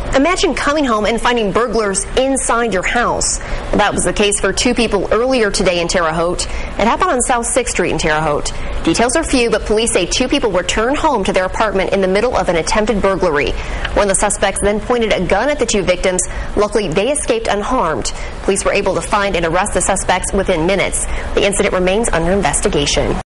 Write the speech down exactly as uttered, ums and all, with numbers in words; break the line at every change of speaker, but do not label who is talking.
Imagine coming home and finding burglars inside your house. That was the case for two people earlier today in Terre Haute. It happened on South sixth Street in Terre Haute. Details are few, but police say two people returned home to their apartment in the middle of an attempted burglary. One of the suspects then pointed a gun at the two victims. Luckily, they escaped unharmed. Police were able to find and arrest the suspects within minutes. The incident remains under investigation.